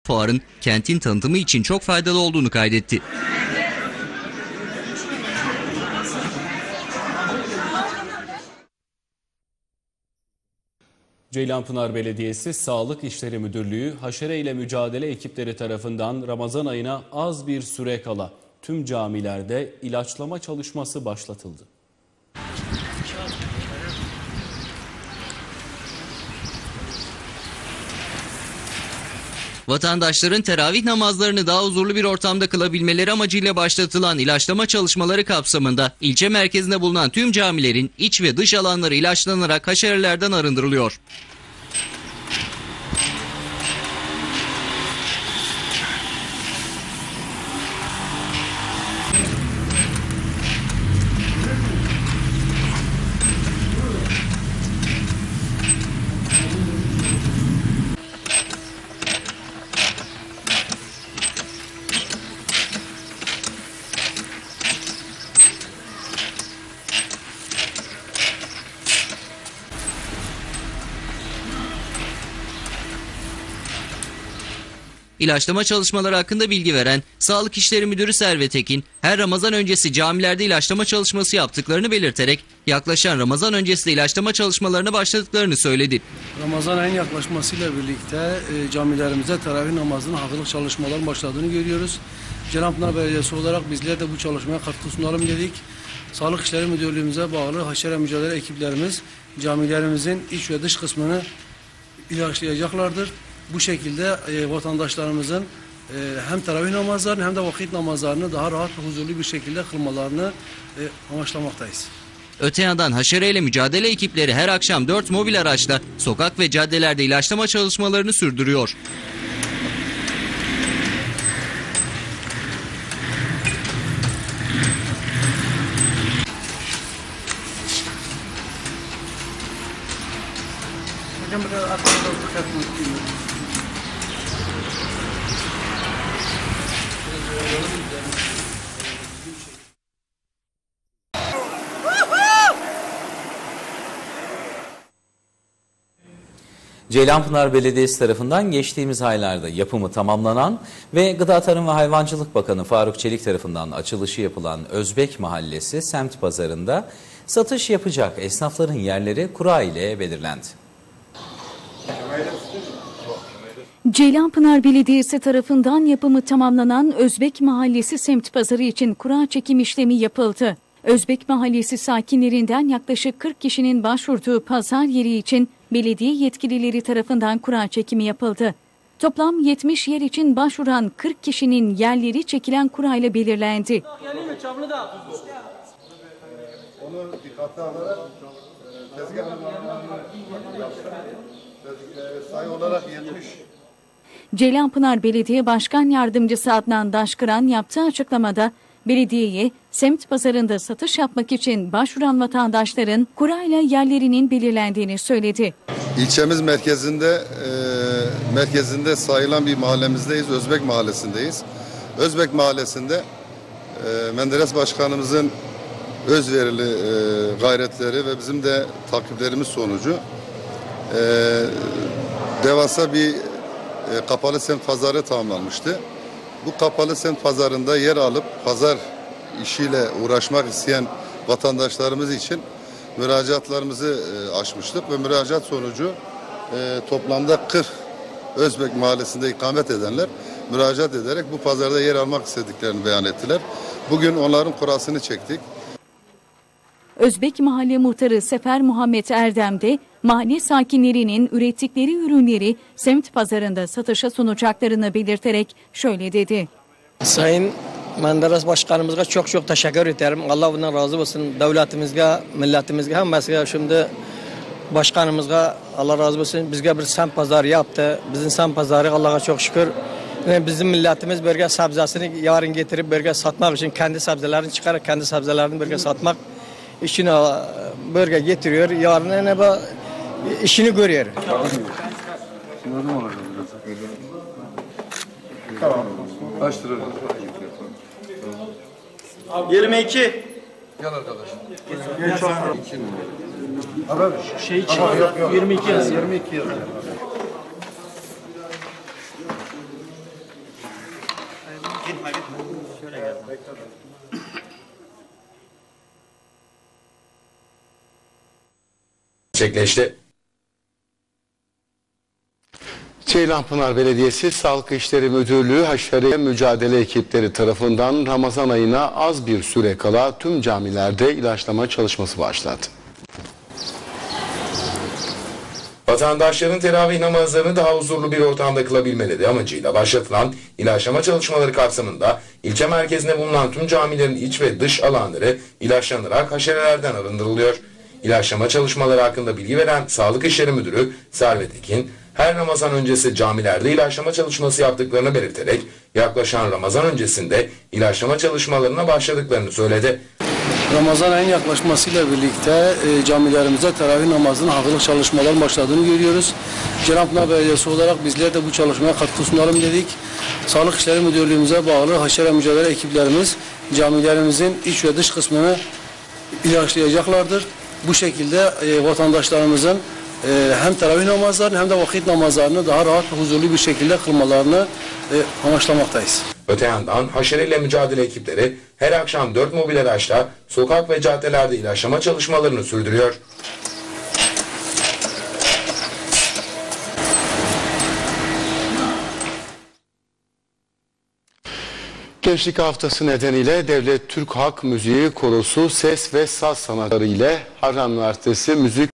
fuarın kentin tanıtımı için çok faydalı olduğunu kaydetti. Ceylanpınar Belediyesi Sağlık İşleri Müdürlüğü haşere ile mücadele ekipleri tarafından Ramazan ayına az bir süre kala tüm camilerde ilaçlama çalışması başlatıldı. Vatandaşların teravih namazlarını daha huzurlu bir ortamda kılabilmeleri amacıyla başlatılan ilaçlama çalışmaları kapsamında ilçe merkezinde bulunan tüm camilerin iç ve dış alanları ilaçlanarak haşerelerden arındırılıyor. İlaçlama çalışmaları hakkında bilgi veren Sağlık İşleri Müdürü Servet Ekin, her Ramazan öncesi camilerde ilaçlama çalışması yaptıklarını belirterek yaklaşan Ramazan öncesi de ilaçlama çalışmalarına başladıklarını söyledi. Ramazan ayının yaklaşmasıyla birlikte camilerimizde teravih namazının hazırlık çalışmalarının başladığını görüyoruz. Ceylanpınar Belediyesi olarak bizler de bu çalışmaya katkı sunalım dedik. Sağlık İşleri Müdürlüğümüze bağlı haşere mücadele ekiplerimiz camilerimizin iç ve dış kısmını ilaçlayacaklardır. Bu şekilde vatandaşlarımızın hem teravih namazlarını hem de vakit namazlarını daha rahat ve huzurlu bir şekilde kılmalarını amaçlamaktayız. Öte yandan haşereyle mücadele ekipleri her akşam 4 mobil araçla sokak ve caddelerde ilaçlama çalışmalarını sürdürüyor. Ceylanpınar Belediyesi tarafından geçtiğimiz aylarda yapımı tamamlanan ve Gıda Tarım ve Hayvancılık Bakanı Faruk Çelik tarafından açılışı yapılan Özbek Mahallesi semt pazarında satış yapacak esnafların yerleri kura ile belirlendi. Ceylanpınar Belediyesi tarafından yapımı tamamlanan Özbek Mahallesi semt pazarı için kura çekim işlemi yapıldı. Özbek Mahallesi sakinlerinden yaklaşık 40 kişinin başvurduğu pazar yeri için belediye yetkilileri tarafından kura çekimi yapıldı. Toplam 70 yer için başvuran 40 kişinin yerleri çekilen kurayla belirlendi. Onu dikkate alarak sayı olarak 70. Ceylanpınar Belediye Başkan Yardımcısı Adnan Daşkıran yaptığı açıklamada belediyeye semt pazarında satış yapmak için başvuran vatandaşların kurayla yerlerinin belirlendiğini söyledi. İlçemiz merkezinde sayılan bir mahallemizdeyiz. Özbek Mahallesi'ndeyiz. Özbek Mahallesi'nde Menderes Başkanımızın özverili gayretleri ve bizim de takiplerimiz sonucu devasa bir kapalı semt pazarı tamamlanmıştı. Bu kapalı semt pazarında yer alıp pazar işiyle uğraşmak isteyen vatandaşlarımız için müracaatlarımızı açmıştık ve müracaat sonucu toplamda 40 Özbek Mahallesi'nde ikamet edenler müracaat ederek bu pazarda yer almak istediklerini beyan ettiler. Bugün onların kurasını çektik. Özbek Mahalle Muhtarı Sefer Muhammed Erdem de mahalle sakinlerinin ürettikleri ürünleri semt pazarında satışa sunacaklarını belirterek şöyle dedi. Sayın Menderes Başkanımıza çok teşekkür ederim. Allah bundan razı olsun. Devletimizge, milletimizge, hemmesine şimdi başkanımızga Allah razı olsun. Bizge bir semt pazarı yaptı. Bizim semt pazarı Allah'a çok şükür. Yani bizim milletimiz bölge sebzesini yarın getirip bölge satmak için kendi sebzelerini çıkarıp kendi sebzelerini bölge satmak işini bölge getiriyor. Yarın ne bu işini görüyor. Tamam. Açtırırız. 22. Gel arkadaş. Şey çıkıyor. 22 yazıyor. 22 yazıyor. gerçekleşti. Ceylanpınar Belediyesi Sağlık İşleri Müdürlüğü haşere mücadele ekipleri tarafından Ramazan ayına az bir süre kala tüm camilerde ilaçlama çalışması başlattı. Vatandaşların teravih namazlarını daha huzurlu bir ortamda kılabilmeleri amacıyla başlatılan ilaçlama çalışmaları kapsamında ilçe merkezinde bulunan tüm camilerin iç ve dış alanları ilaçlanarak haşerelerden arındırılıyor. İlaçlama çalışmaları hakkında bilgi veren Sağlık İşleri Müdürü Servet Ekin, her Ramazan öncesi camilerde ilaçlama çalışması yaptıklarını belirterek yaklaşan Ramazan öncesinde ilaçlama çalışmalarına başladıklarını söyledi. Ramazan ayının yaklaşmasıyla birlikte camilerimizde teravih namazının hazırlık çalışmaları başladığını görüyoruz. Ceylanpınar Belediyesi olarak bizler de bu çalışmaya katkı sunalım dedik. Sağlık İşleri Müdürlüğümüze bağlı haşere mücadele ekiplerimiz camilerimizin iç ve dış kısmını ilaçlayacaklardır. Bu şekilde vatandaşlarımızın hem teravih namazlarını hem de vakit namazlarını daha rahat ve huzurlu bir şekilde kılmalarını amaçlamaktayız. Öte yandan haşereyle mücadele ekipleri her akşam 4 mobil araçla sokak ve caddelerde ilaçlama çalışmalarını sürdürüyor. Gençlik Haftası nedeniyle Devlet Türk Halk Müziği Korosu ses ve saz sanatları ile Harran Üniversitesi Müzik